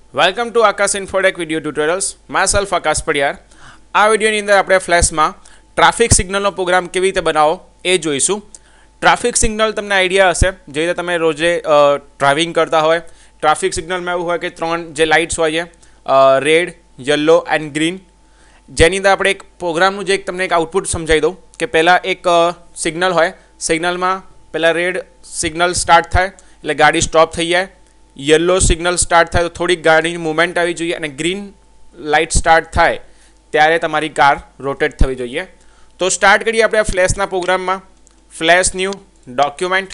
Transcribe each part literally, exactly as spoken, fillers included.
Welcome to Akash Infotech video tutorials myself Akash Padiyar. આ વિડીયોની અંદર આપણે ફ્લેશમાં ટ્રાફિક સિગ્નલનો પ્રોગ્રામ કેવી રીતે બનાવો એ જોઈશું. ટ્રાફિક સિગ્નલ તમને આઈડિયા હશે, જે રીતે તમે રોજે ડ્રાઇવિંગ કરતા હોય. ટ્રાફિક સિગ્નલમાં એવું હોય કે ત્રણ જે લાઇટ્સ હોય છે, રેડ, યલો એન્ડ ગ્રીન, જેની અંદર આપણે એક પ્રોગ્રામનું જે એક તમને એક આઉટપુટ સમજાવી દઉં કે પહેલાં એક સિગ્નલ હોય, સિગ્નલમાં પહેલાં રેડ સિગ્નલ સ્ટાર્ટ થાય એટલે ગાડી સ્ટોપ થઈ જાય, યલો સિગ્નલ સ્ટાર્ટ થાય તો થોડીક ગાડીની મૂવમેન્ટ આવી જોઈએ, અને ગ્રીન લાઇટ સ્ટાર્ટ થાય ત્યારે તમારી કાર રોટેટ થવી જોઈએ. તો સ્ટાર્ટ કરીએ આપણે આ ફ્લેશના પ્રોગ્રામમાં. Flash new document.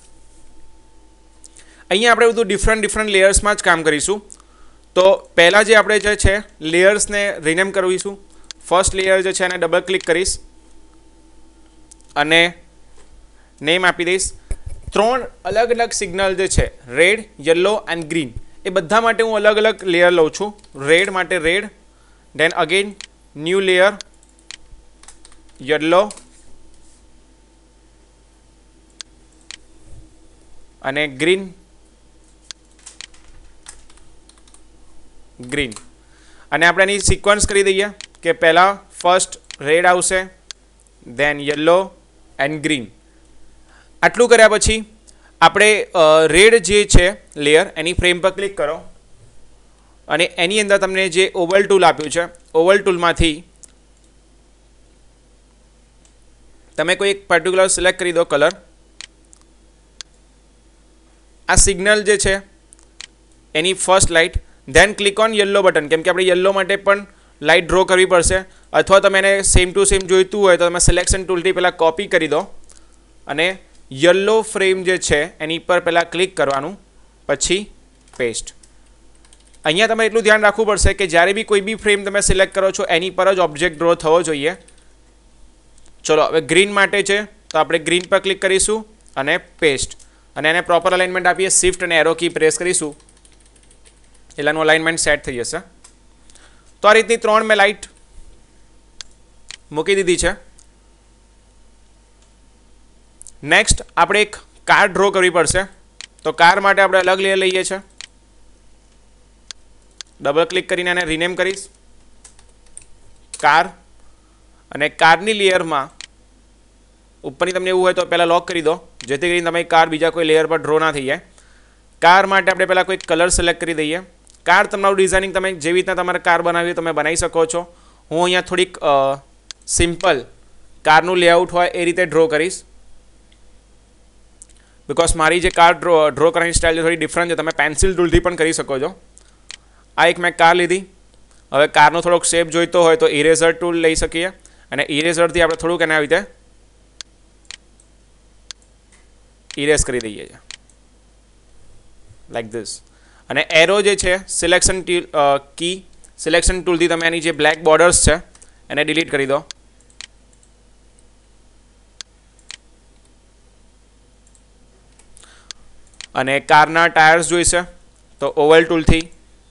અહીંયા આપણે બધું ડિફરન્ટ ડિફરન્ટ લેયર્સમાં જ કામ કરીશું. તો પહેલાં જે આપણે જે છે લેયર્સને રિનેમ કરીશું. ફર્સ્ટ લેયર જે છે એને ડબલ ક્લિક કરીશ અને નેમ આપી દઈશ. ત્રણ અલગ અલગ સિગ્નલ જે છે રેડ, યલો એન્ડ ગ્રીન, એ બધા માટે હું અલગ અલગ લેયર લઉં છું. રેડ માટે red, then again new layer yellow અને ગ્રીન ગ્રીન અને આપણે એની સિક્વન્સ કરી દઈએ કે પહેલાં ફર્સ્ટ રેડ આવશે, દેન યલો એન્ડ ગ્રીન. આટલું કર્યા પછી આપણે રેડ જે છે લેયર એની ફ્રેમ પર ક્લિક કરો અને એની અંદર તમને જે ઓવલ ટૂલ આપ્યું છે, ઓવલ ટૂલમાંથી તમે કોઈ એક પર્ટિક્યુલર સિલેક્ટ કરી દો કલર. આ સિગ્નલ જે છે એની first light, then click on yellow button, કેમ કે આપણે યલો માટે પણ લાઇટ ડ્રો કરવી પડશે. અથવા તમે એને સેમ ટુ સેમ જોઈતું હોય તો તમે સિલેક્શન ટૂલથી પહેલાં કોપી કરી દો અને યલો ફ્રેમ જે છે એની પર પહેલાં ક્લિક કરવાનું, પછી પેસ્ટ. અહીંયા તમે એટલું ધ્યાન રાખવું પડશે કે જ્યારે બી કોઈ બી ફ્રેમ તમે સિલેક્ટ કરો છો એની પર જ ઓબ્જેક્ટ ડ્રો થવો જોઈએ. ચલો હવે ગ્રીન માટે છે તો આપણે ગ્રીન પર ક્લિક કરીશું અને પેસ્ટ, અને એને પ્રોપર અલાઇનમેન્ટ આપીએ. શિફ્ટ અને એરો કી પ્રેસ કરીશું એટલે એનું અલાઇનમેન્ટ સેટ થઈ જશે. તો આ રીતની ત્રણ મેં લાઇટ મૂકી દીધી છે. નેક્સ્ટ આપણે એક કાર ડ્રો કરવી પડશે. તો કાર માટે આપણે અલગ લેયર લઈએ છીએ. ડબલ ક્લિક કરીને એને રિનેમ કરીશ કાર, અને કારની લેયરમાં ઉપરની તમને એવું હોય તો પહેલાં લોક કરી દો, જેથી કરીને તમે કાર બીજા કોઈ લેયર પર ડ્રો ના થઈ જાય. કાર માટે આપણે પહેલાં કોઈ કલર સિલેક્ટ કરી દઈએ. કાર તમારું ડિઝાઇનિંગ તમે જેવી રીતના તમારે કાર બનાવી તમે બનાવી શકો છો. હું અહીંયા થોડીક સિમ્પલ કારનું લેઆઉટ હોય એ રીતે ડ્રો કરીશ, બિકોઝ મારી જે કાર ડ્રો ડ્રો કરવાની સ્ટાઇલ થોડી ડિફરન્ટ છે. તમે પેન્સિલ ટૂલથી પણ કરી શકો છો. આ એક મેં કાર લીધી. હવે કારનો થોડોક શેપ જોઈતો હોય તો ઇરેઝર ટૂલ લઈ શકીએ, અને ઇરેઝરથી આપણે થોડુંક એના રીતે ઇરેઝ કરી દઈએ છીએ લાઈક ધીસ. અને એરો જે છે સિલેક્શન કી સિલેક્શન ટૂલથી તમે એની જે બ્લેક બોર્ડર્સ છે એને ડિલીટ કરી દો. અને કારના ટાયર્સ જોઈશે તો ઓવલ ટૂલથી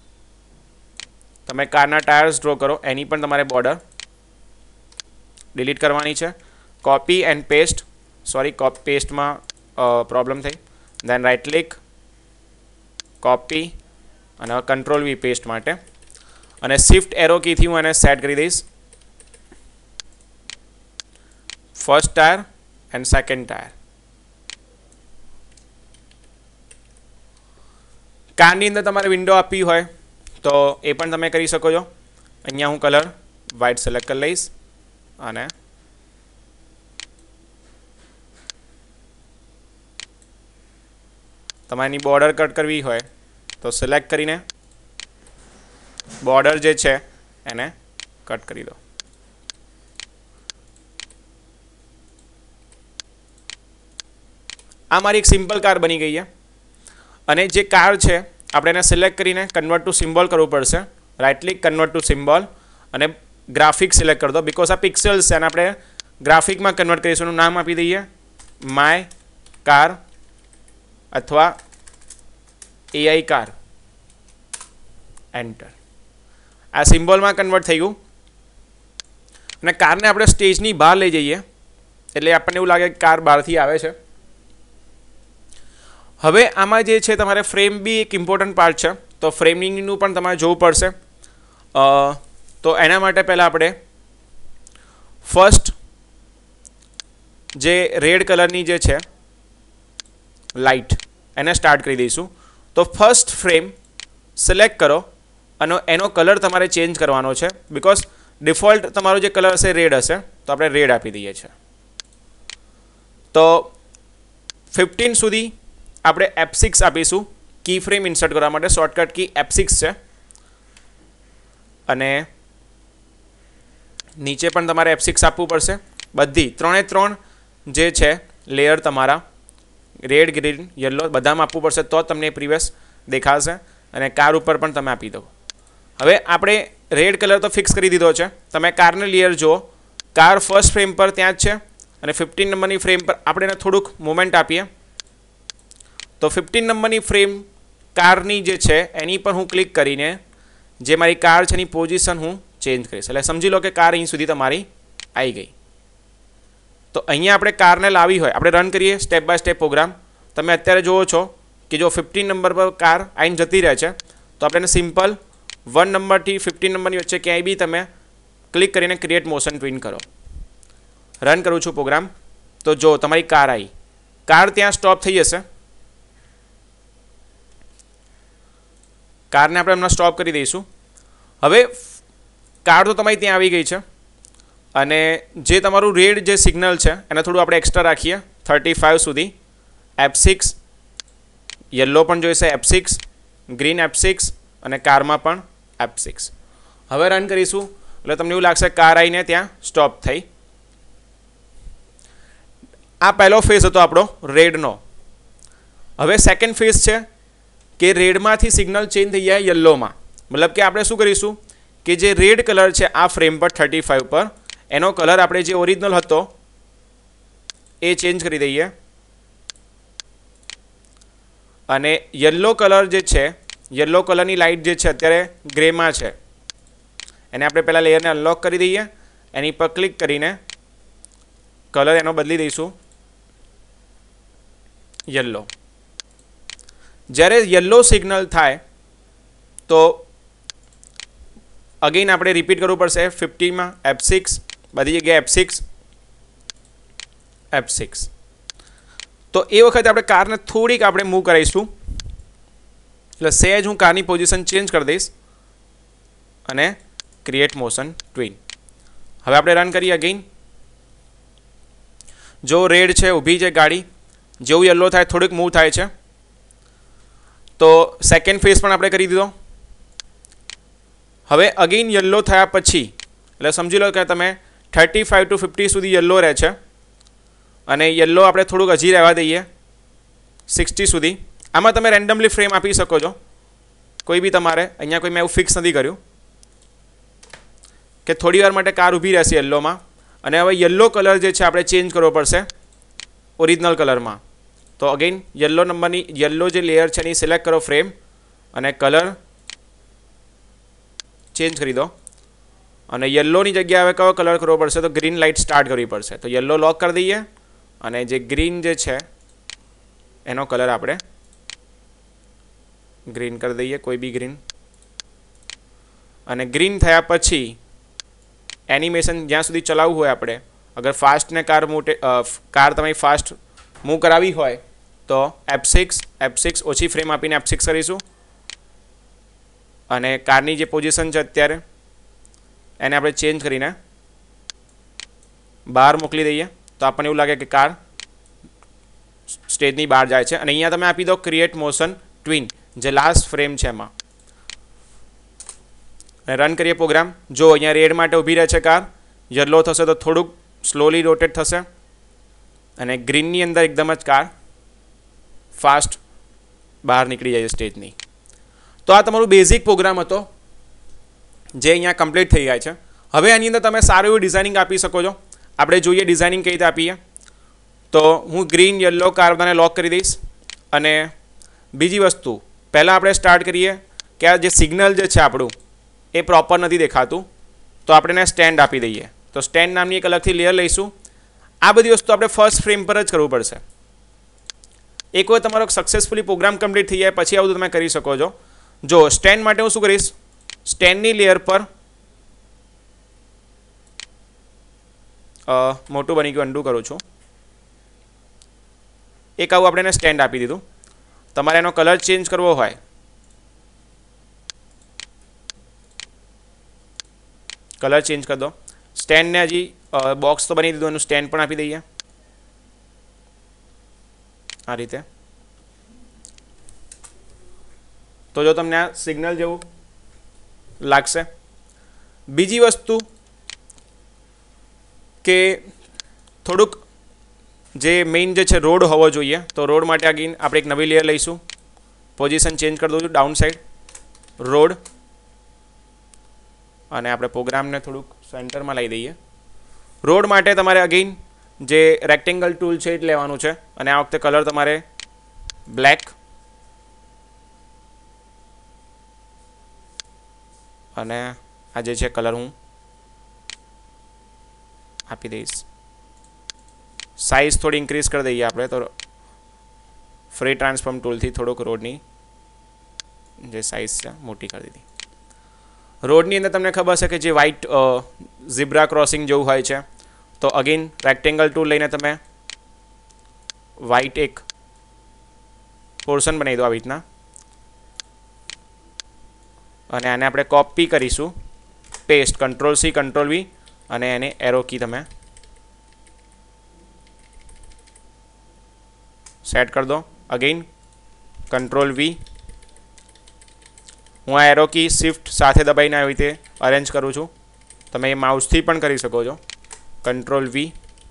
તમે કારના ટાયર્સ ડ્રો કરો, એની પણ તમારે બોર્ડર ડિલીટ કરવાની છે. Copy and paste, sorry copy પેસ્ટમાં પ્રોબ્લેમ થઈ. દેન રાઇટ ક્લિક, કોપી અને કંટ્રોલ વી પેસ્ટ માટે, અને શિફ્ટ એરો કીથી હું એને સેટ કરી દઈશ. First tyre and second tyre. કારની અંદર તમારે વિન્ડો આપવી હોય તો એ પણ તમે કરી શકો છો. અહીંયા હું કલર વ્હાઇટ સિલેક્ટ કરી લઈશ અને તમારે એની બોર્ડર કટ કરવી હોય તો સિલેક્ટ કરીને બોર્ડર જે છે એને કટ કરી દો. આ મારી એક સિમ્પલ કાર બની ગઈ છે. અને જે કાર છે આપણે એને સિલેક્ટ કરીને કન્વર્ટ ટુ સિમ્બોલ કરવું પડશે. Right click, convert to symbol, અને ગ્રાફિક સિલેક્ટ કરી દો, બિકોઝ આ પિક્સલ્સ છે અને આપણે ગ્રાફિકમાં કન્વર્ટ કરીશું. એનું નામ આપી દઈએ માય કાર અથવા એઆઈ કાર. એન્ટર. આ સિમ્બોલમાં કન્વર્ટ થઈ ગયું. અને કારને આપણે સ્ટેજની બહાર લઈ જઈએ એટલે આપણને એવું લાગે કે કાર બહારથી આવે છે. હવે આમાં જે છે તમારે ફ્રેમ બી એક ઇમ્પોર્ટન્ટ પાર્ટ છે. તો ફ્રેમિંગનું પણ તમારે જોવું પડશે. તો એના માટે પહેલાં આપણે ફર્સ્ટ જે રેડ કલરની જે છે લાઇટ એને સ્ટાર્ટ કરી દઈશું. તો ફર્સ્ટ ફ્રેમ સિલેક્ટ કરો અને એનો કલર તમારે ચેન્જ કરવાનો છે, બિકોઝ ડિફોલ્ટ તમારો જે કલર હશે રેડ હશે, તો આપણે રેડ આપી દઈએ છીએ. તો ફિફ્ટીન સુધી આપણે એફ સિક્સ આપીશું કી ફ્રેમ ઇન્સર્ટ કરવા માટે. શોર્ટકટ કી એફ સિક્સ છે અને નીચે પણ તમારે એફ સિક્સ આપવું પડશે. બધી ત્રણે ત્રણ જે છે લેયર તમારા રેડ, ગ્રીન, યલો બધામાં આપવું પડશે, તો તમને પ્રીવિયસ દેખાશે. અને કાર ઉપર પણ તમે આપી દો. હવે આપણે રેડ કલર તો ફિક્સ કરી દીધો છે. તમે કારને લેયર જુઓ, કાર ફર્સ્ટ ફ્રેમ પર ત્યાં જ છે અને ફિફ્ટીન નંબરની ફ્રેમ પર આપણે એને થોડુંક મુવમેન્ટ આપીએ. તો ફિફ્ટીન નંબરની ફ્રેમ કારની જે છે એની પર હું ક્લિક કરીને જે મારી કાર છે એની પોઝિશન હું ચેન્જ કરીશ. એટલે સમજી લો કે કાર અહીં સુધી તમારી આવી ગઈ. તો અહીંયા આપણે કારને લાવી હોય, આપણે રન કરીએ સ્ટેપ બાય સ્ટેપ પ્રોગ્રામ. તમે અત્યારે જુઓ છો કે જો ફિફ્ટીન નંબર પર કાર આવીને જતી રહે છે, તો આપણે એને સિમ્પલ વન નંબરથી ફિફ્ટીન નંબરની વચ્ચે ક્યાંય બી તમે ક્લિક કરીને ક્રિએટ મોશન ટ્વિન કરો. રન કરું છું પ્રોગ્રામ. તો જો તમારી કાર આવી, કાર ત્યાં સ્ટોપ થઈ જશે. કારને આપણે હમણાં સ્ટોપ કરી દઈશું. હવે કાર તો તમારી ત્યાં આવી ગઈ છે અને જે તમારું રેડ જે સિગ્નલ છે એને થોડું આપણે એક્સ્ટ્રા રાખીએ થર્ટી ફાઇવ સુધી. એફ સિક્સ, યલો પણ જોઈશે F six, green F six અને કારમાં પણ એફ સિક્સ. હવે રન કરીશું એટલે તમને એવું લાગશે કાર આવીને ત્યાં સ્ટોપ થઈ. આ પહેલો ફેઝ હતો આપણો રેડનો. હવે સેકન્ડ ફેઝ છે કે રેડમાંથી સિગ્નલ ચેન્જ થઈ જાય યલોમાં. મતલબ કે આપણે શું કરીશું કે જે રેડ કલર છે આ ફ્રેમ પર થર્ટી ફાઇવ પર, એનો કલર આપણે જે ઓરિજિનલ હતો એ ચેન્જ કરી દઈએ. અને યલો કલર જે છે, યલો કલરની લાઇટ જે છે અત્યારે ગ્રેમાં છે, એને આપણે પહેલાં લેયરને અનલોક કરી દઈએ. એની પર ક્લિક કરીને કલર એનો બદલી દઈશું યલો. જ્યારે યલો સિગ્નલ થાય તો અગેન આપણે રિપીટ કરવું પડશે. ફિફ્ટીમાં એફ સિક્સ, બધી જગ્યાએ એફ સિક્સ, એફ સિક્સ. તો એ વખતે આપણે કારને થોડીક આપણે મૂવ કરાવીશું. એટલે સહેજ હું કારની પોઝિશન ચેન્જ કરી દઈશ અને ક્રિએટ મોશન ટ્વિન. હવે આપણે રન કરીએ અગેન. જો રેડ છે, ઊભી છે ગાડી, જેવું યલો થાય થોડીક મૂવ થાય છે. તો સેકન્ડ ફેઝ પણ આપણે કરી દીધો. હવે અગેન યલો થયા પછી એટલે સમજી લો કે તમે થર્ટી ફાઇવ ટુ ફિફ્ટી સુધી યલો રહે છે અને યલો આપણે થોડુંક હજી રહેવા દઈએ સિક્સટી સુધી. આમાં તમે રેન્ડમલી ફ્રેમ આપી શકો છો, કોઈ બી તમારે. અહીંયા કોઈ મેં એવું ફિક્સ નથી કર્યું કે થોડી વાર માટે કાર ઊભી રહેશે યલોમાં. અને હવે યલો કલર જે છે આપણે ચેન્જ કરવો પડશે ઓરિજિનલ કલરમાં. તો અગેન યલો નંબરની યલો જે લેયર છે એની સિલેક્ટ કરો ફ્રેમ અને કલર ચેન્જ કરી દો. અને યલોની જગ્યાએ હવે કયો કલર કરવો પડશે? તો ગ્રીન લાઇટ સ્ટાર્ટ કરવી પડશે. તો યલો લોક કરી દઈએ અને જે ગ્રીન જે છે એનો કલર આપણે ગ્રીન કરી દઈએ, કોઈ બી ગ્રીન. અને ગ્રીન થયા પછી એનિમેશન જ્યાં સુધી ચલાવવું હોય આપણે, અગર ફાસ્ટને કાર મોટે કાર તમારી ફાસ્ટ મૂવ કરાવી હોય તો એફ સિક્સ, એફ સિક્સ ઓછી ફ્રેમ આપીને એફ સિક્સ કરીશું. અને કારની જે પોઝિશન છે અત્યારે એને આપણે ચેન્જ કરીને બહાર મોકલી દઈએ. તો આપણને એવું લાગે કે કાર સ્ટેજની બહાર જાય છે. અને અહીંયા તમે આપી દો ક્રિએટ મોશન ટ્વિન, જે લાસ્ટ ફ્રેમ છે એમાં. અને રન કરીએ પ્રોગ્રામ. જો અહીંયા રેડ માટે ઊભી રહે છે કાર, યલો થશે તો થોડુંક સ્લોલી રોટેટ થશે અને ગ્રીનની અંદર એકદમ જ કાર ફાસ્ટ બહાર નીકળી જાય સ્ટેજની. તો આ તમારું બેઝિક પ્રોગ્રામ હતો જે અહીંયા કમ્પ્લીટ થઈ જાય છે. હવે આની અંદર તમે સારું એવું ડિઝાઇનિંગ આપી શકો છો. આપણે જોઈએ ડિઝાઇનિંગ કઈ રીતે આપીએ. તો હું ગ્રીન યલો કાર બધાને લોક કરી દઈશ. અને બીજી વસ્તુ પહેલાં આપણે સ્ટાર્ટ કરીએ કે આ જે સિગ્નલ જે છે આપણું એ પ્રોપર નથી દેખાતું, તો આપણે એને સ્ટેન્ડ આપી દઈએ. તો સ્ટેન્ડ નામની એક અલગથી લેયર લઈશું. આ બધી વસ્તુ આપણે ફર્સ્ટ ફ્રેમ પર જ કરવું પડશે. એક વખત તમારો સક્સેસફુલી પ્રોગ્રામ કમ્પ્લીટ થઈ જાય પછી આવું તમે કરી શકો છો. જો સ્ટેન્ડ માટે હું શું કરીશ, સ્ટેન્ડની લેયર પર મોટું બની ગયું, અન્ડુ કરું છું. એક આવું આપણે એને સ્ટેન્ડ આપી દીધું. તમારે એનો કલર ચેન્જ કરવો હોય કલર ચેન્જ કરી દો. સ્ટેન્ડને હજી બોક્સ તો બની દીધું, એનું સ્ટેન્ડ પણ આપી દઈએ આ રીતે. તો જો તમને આ સિગ્નલ જેવું લાગશે. બીજી વસ્તુ કે થોડુંક જે મેઇન જે છે રોડ હોવો જોઈએ, તો રોડ માટે અગેન આપણે એક નવી લેયર લઈશું. પોઝિશન ચેન્જ કરી દઉં છું, ડાઉન સાઈડ રોડ, અને આપણે પ્રોગ્રામને થોડુંક સેન્ટરમાં લઈ દઈએ. રોડ માટે તમારે અગેન જે રેક્ટેંગલ ટૂલ છે એ જ લેવાનું છે, અને આ વખતે કલર તમારે બ્લેક અને આ જે છે કલર હું આપી દઈશ. સાઇઝ થોડી ઇન્ક્રીઝ કરી દઈએ આપણે, તો ફ્રી ટ્રાન્સફોર્મ ટૂલથી થોડુંક રોડની જે સાઇઝ છે મોટી કરી દીધી. રોડની અંદર તમને ખબર છે કે જે વ્હાઇટ ઝીબ્રા ક્રોસિંગ જેવું હોય છે, તો અગેન રેક્ટેંગલ ટૂલ લઈને તમે વ્હાઇટ એક પોર્શન બનાવી દો આવી રીતના, અને આને આપણે કોપી કરીશું, paste, control C control V, અને એને એરો કી તમે સેટ કરી દો. અગેન કંટ્રોલ વી, હું આ એરો કી શિફ્ટ સાથે દબાઈને આવી રીતે અરેન્જ કરું છું. તમે એ માઉસથી પણ કરી શકો છો. કંટ્રોલ વી,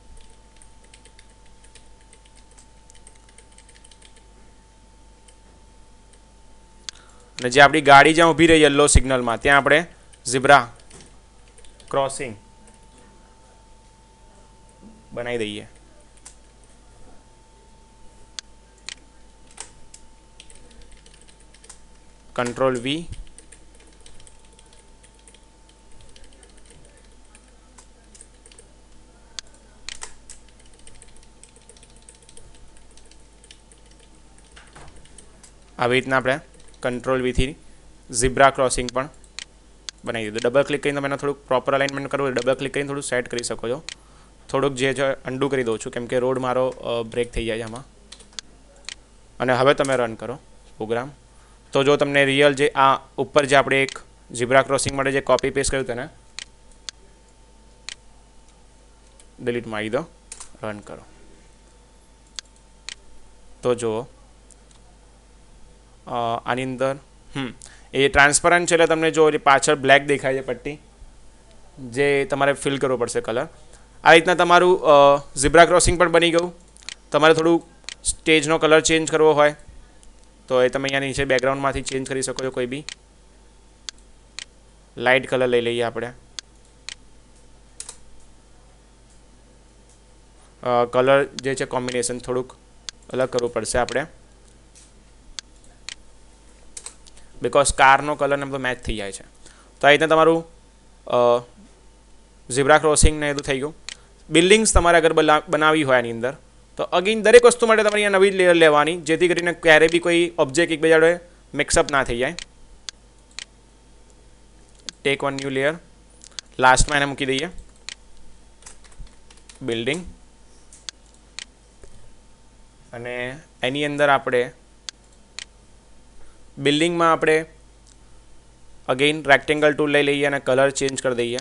અને જે આપણી ગાડી જ્યાં ઊભી રહી યલો સિગ્નલમાં, ત્યાં આપણે ઝીબ્રા ક્રોસિંગ બનાવી દઈએ. કંટ્રોલ વી, આવી રીતના આપણે કંટ્રોલ વીથી ઝીબ્રા ક્રોસિંગ પણ બનાવી દીધું. ડબલ ક્લિક કરીને તમે એને થોડુંક પ્રોપર અલાઇનમેન્ટ કરવું, ડબલ ક્લિક કરીને થોડું સેટ કરી શકો છો. થોડુંક જે છે અન્ડુ કરી દઉં છું, કેમ કે રોડ મારો બ્રેક થઈ જાય છે આમાં. અને હવે તમે રન કરો પ્રોગ્રામ, તો જો તમને રિયલ જે આ ઉપર જે આપણે એક ઝીબ્રા ક્રોસિંગ માટે જે કોપી પેસ્ટ કર્યું તેને ડિલીટ મારી દો, રન કરો. તો જુઓ આની અંદર હમ એ ટ્રાન્સપરન્ટ છે, એટલે તમને જો પાછળ બ્લેક દેખાય છે પટ્ટી, જે તમારે ફિલ કરવો પડશે કલર. આ રીતના તમારું ઝીબ્રા ક્રોસિંગ પણ બની ગયું. તમારે થોડું સ્ટેજનો કલર ચેન્જ કરવો હોય તો એ તમે અહીંયા નીચે બેકગ્રાઉન્ડમાંથી ચેન્જ કરી શકો છો. કોઈ બી લાઇટ કલર લઈ લઈએ આપણે. કલર જે છે કોમ્બિનેશન થોડુંક અલગ કરવું પડશે આપણે, બિકોઝ કારનો કલર ને બધો મેચ થઈ જાય છે. તો આ રીતના તમારું ઝીબ્રા ક્રોસિંગ ને બધું થઈ ગયું. બિલ્ડિંગ્સ તમારે અગર બનાવવી હોય આની અંદર, તો અગેન દરેક વસ્તુ માટે તમારે અહીંયા નવી લેયર લેવાની, જેથી કરીને ક્યારે બી કોઈ ઓબ્જેક્ટ એકબીજા જોડે મિક્સઅપ ના થઈ જાય. ટેક વન ન્યૂ લેયર, લાસ્ટમાં એને મૂકી દઈએ બિલ્ડિંગ, અને એની અંદર આપણે બિલ્ડિંગમાં આપણે અગેન રેક્ટેંગલ ટૂલ લઈ લઈએ અને કલર ચેન્જ કરી દઈએ.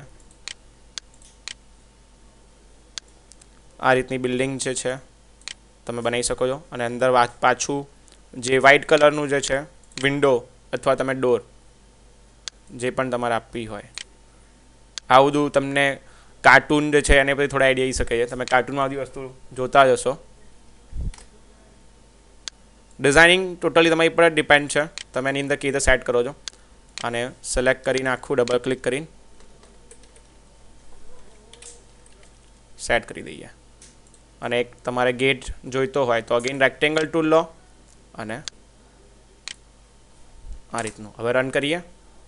આ રીતની બિલ્ડિંગ જે છે તમે બનાવી શકો છો. અને અંદર પાછું જે વ્હાઇટ કલરનું જે છે વિન્ડો અથવા તમે ડોર જે પણ તમારે આપવી હોય, આ બધું તમને કાર્ટૂન જે છે એને પછી થોડા આઈડિયા આવી શકે છે. તમે કાર્ટૂનમાં બધી વસ્તુ જોતા જ હશો. ડિઝાઇનિંગ ટોટલી તમારી પર ડિપેન્ડ છે, તમે એની અંદર કેવી રીતે સેટ કરો છો. અને સિલેક્ટ કરીને આખું ડબલ ક્લિક કરીને સેટ કરી દઈએ. અને એક તમારે ગેટ જોઈતો હોય તો અગેન રેક્ટેંગલ ટૂલ લો અને આ રીતનું. હવે રન કરીએ.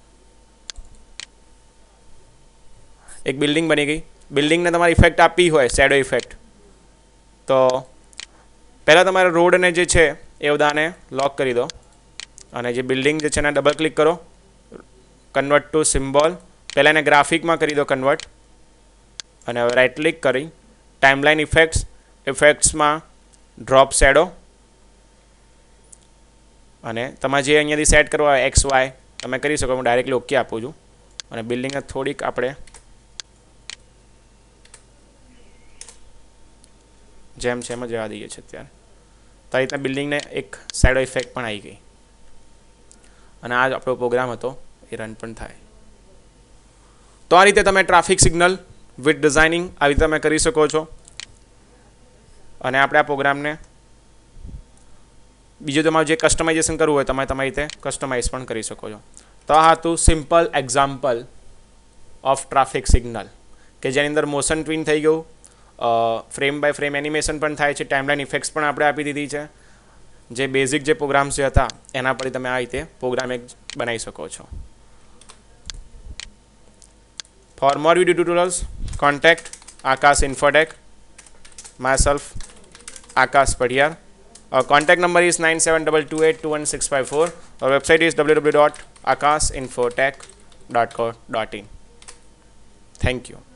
એક બિલ્ડિંગ બની ગઈ. બિલ્ડિંગને તમારે ઇફેક્ટ આપવી હોય, શેડો ઇફેક્ટ, તો પહેલાં તમારે રોડને જે છે એ બધાને લોક કરી દો. અને જે બિલ્ડિંગ જે છે એને ડબલ ક્લિક કરો, કન્વર્ટ ટુ સિમ્બોલ, પહેલાં એને ગ્રાફિકમાં કરી દો કન્વર્ટ, અને હવે રાઇટ ક્લિક કરી ટાઈમલાઈન ઇફેક્ટ્સ, ઇફેક્ટ્સમાં ડ્રોપ શેડો, અને તમારે જે અહીંયાથી સેટ કરવા હોય એક્સ વાય તમે કરી શકો. હું ડાયરેક્ટલી ઓકે આપું છું અને બિલ્ડિંગને થોડીક આપણે જેમ છે એમ જ રહેવા દઈએ છીએ અત્યારે. તો આ રીતના બિલ્ડિંગને એક શેડો ઇફેક્ટ પણ આવી ગઈ અને આ જ આપણો પ્રોગ્રામ હતો, એ રન પણ થાય. તો આ રીતે તમે ટ્રાફિક સિગ્નલ વિથ ડિઝાઇનિંગ આવી રીતે તમે કરી શકો છો. અને આપણે આ પ્રોગ્રામને બીજું તમારે જે કસ્ટમાઇઝેશન કરવું હોય તમે તમારી રીતે કસ્ટમાઇઝ પણ કરી શકો છો. તો આ હતું simple example of traffic signal કે જેની અંદર મોશન ટ્વિન થઈ ગયું, ફ્રેમ બાય ફ્રેમ એનિમેશન પણ થાય છે, ટાઈમલાઈન ઇફેક્ટ્સ પણ આપણે આપી દીધી છે. જે બેઝિક જે પ્રોગ્રામ્સ જે હતા એના પર તમે આ રીતે પ્રોગ્રામ એક બનાવી શકો છો. For more video tutorials contact Akash Infotech, myself Akash Padhiyar. Our contact number is nine seven two two eight two one six five four. Our website is w w w dot akash infotech dot co dot in. Thank you.